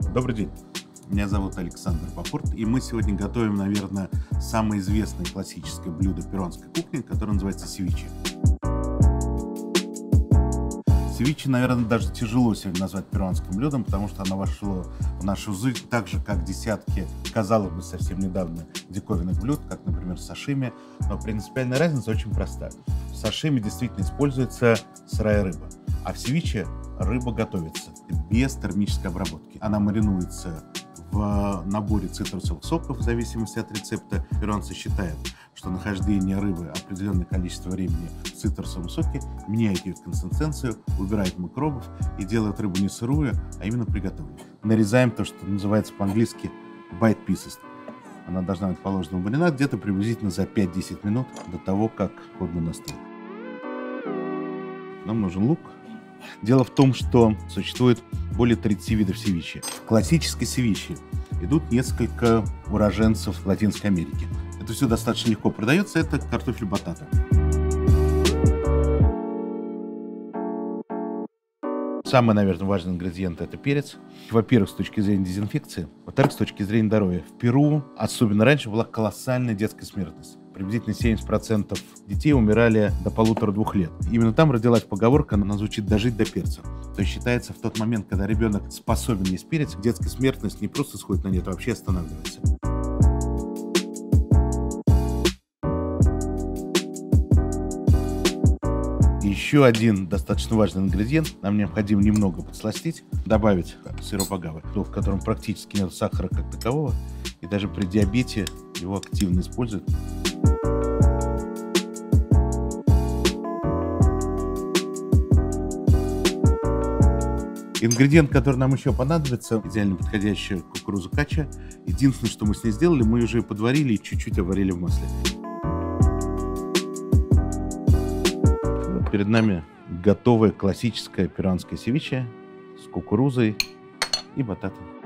Добрый день, меня зовут Александр Бапорт, и мы сегодня готовим, наверное, самое известное классическое блюдо перуанской кухни, которое называется севиче. Севиче, наверное, даже тяжело сегодня назвать перуанским блюдом, потому что оно вошло в нашу жизнь так же, как десятки, казалось бы, совсем недавно диковинных блюд, как, например, сашими. Но принципиальная разница очень простая. В сашими действительно используется сырая рыба, а в севиче рыба готовится без термической обработки. Она маринуется в наборе цитрусовых соков в зависимости от рецепта. Перуанцы считают, что нахождение рыбы определенное количество времени в цитрусовом соке меняет ее консистенцию, убирает микробов и делает рыбу не сырую, а именно приготовленную. Нарезаем то, что называется по-английски bite pieces. Она должна быть положена в маринад где-то приблизительно за 5-10 минут до того, как ходно настроит. Нам нужен лук. Дело в том, что существует более 30 видов севиче. В классической севиче идут несколько уроженцев Латинской Америки. Это все достаточно легко продается. Это картофель батата. Самый, наверное, важный ингредиент – это перец. Во-первых, с точки зрения дезинфекции. Во-вторых, с точки зрения здоровья. В Перу, особенно раньше, была колоссальная детская смертность. Приблизительно 70% детей умирали до 1,5-2 лет. Именно там родилась поговорка, она звучит «дожить до перца». То есть считается, в тот момент, когда ребенок способен есть перец, детская смертность не просто сходит на нет, а вообще останавливается. Еще один достаточно важный ингредиент. Нам необходимо немного подсластить, добавить сироп агавы, в котором практически нет сахара как такового, и даже при диабете его активно используют. Ингредиент, который нам еще понадобится, идеально подходящая кукуруза кача. Единственное, что мы с ней сделали, мы уже подварили и чуть-чуть обварили в масле. Перед нами готовое классическое перуанское севиче с кукурузой и бататом.